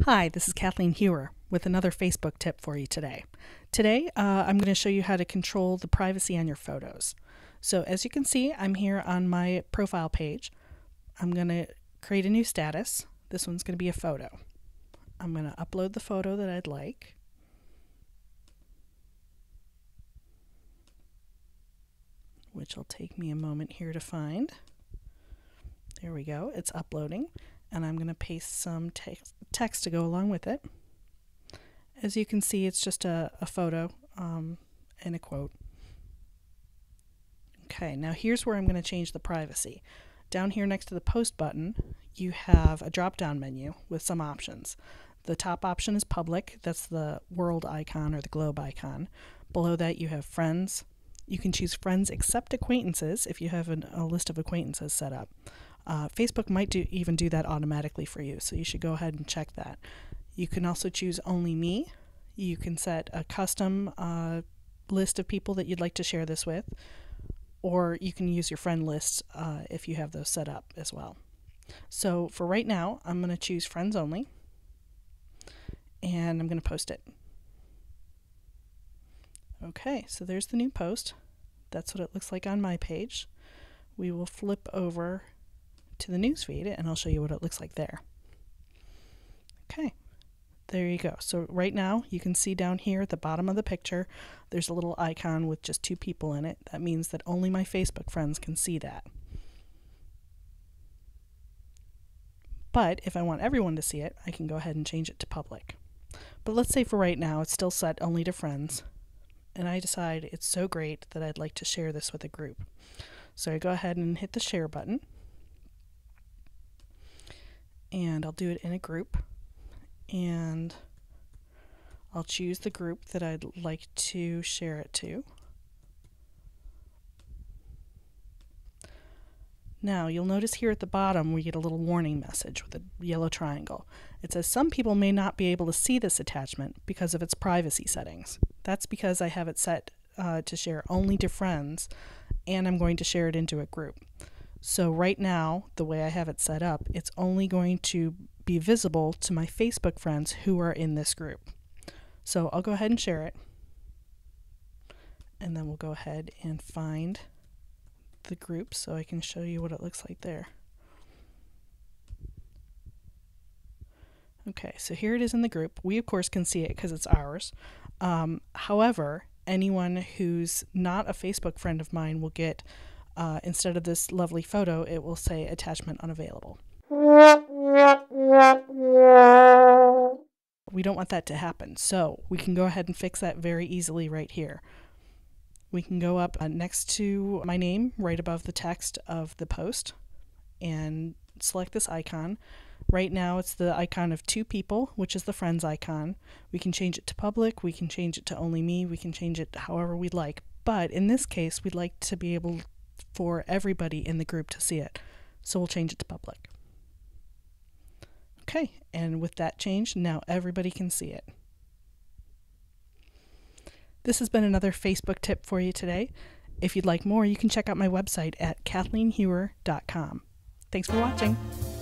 Hi, this is Kathleen Hewer with another Facebook tip for you today. Today, I'm going to show you how to control the privacy on your photos. So as you can see, I'm here on my profile page. I'm going to create a new status. This one's going to be a photo. I'm going to upload the photo that I'd like. Which will take me a moment here to find. There we go, it's uploading. And I'm going to paste some text to go along with it. As you can see, it's just a photo and a quote. Okay, now here's where I'm going to change the privacy. Down here next to the post button, you have a drop-down menu with some options. The top option is public, that's the world icon or the globe icon. Below that you have friends. You can choose friends except acquaintances if you have a list of acquaintances set up. Facebook might even do that automatically for you, so you should go ahead and check that. You can also choose only me. You can set a custom list of people that you'd like to share this with, or you can use your friend lists if you have those set up as well. So for right now, I'm going to choose friends only, and I'm going to post it. Okay, so there's the new post. That's what it looks like on my page. We will flip over to the newsfeed and I'll show you what it looks like there. Okay, there you go. So right now you can see down here at the bottom of the picture there's a little icon with just 2 people in it. That means that only my Facebook friends can see that. But if I want everyone to see it, I can go ahead and change it to public. But let's say for right now it's still set only to friends, and I decide it's so great that I'd like to share this with a group. So I go ahead and hit the share button, and I'll do it in a group, and I'll choose the group that I'd like to share it to. Now you'll notice here at the bottom we get a little warning message with a yellow triangle. It says some people may not be able to see this attachment because of its privacy settings. That's because I have it set to share only to friends, and I'm going to share it into a group. So right now, the way I have it set up, it's only going to be visible to my Facebook friends who are in this group. So I'll go ahead and share it, and then we'll go ahead and find the group so I can show you what it looks like there. Okay, so here it is in the group. We of course can see it because it's ours. However, anyone who's not a Facebook friend of mine will get, instead of this lovely photo, it will say attachment unavailable. We don't want that to happen, so we can go ahead and fix that very easily right here. We can go up next to my name, right above the text of the post, and select this icon. Right now it's the icon of 2 people, which is the friends icon. We can change it to public, we can change it to only me, we can change it however we'd like. But in this case, we'd like to be able for everybody in the group to see it. So we'll change it to public. Okay, and with that change, now everybody can see it. This has been another Facebook tip for you today. If you'd like more, you can check out my website at kathleenhewer.com. Thanks for watching.